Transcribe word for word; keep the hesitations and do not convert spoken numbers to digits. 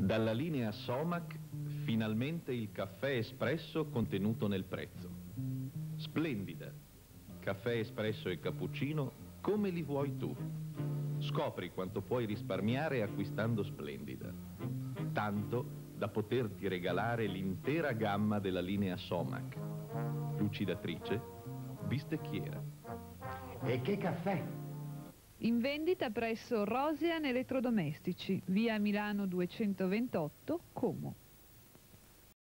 Dalla linea Somac, finalmente il caffè espresso contenuto nel prezzo. Splendida. Caffè espresso e cappuccino come li vuoi tu. Scopri quanto puoi risparmiare acquistando Splendida. Tanto da poterti regalare l'intera gamma della linea Somac. Lucidatrice, bistecchiera. E che caffè! In vendita presso Rosian Elettrodomestici, via Milano duecentoventotto, Como.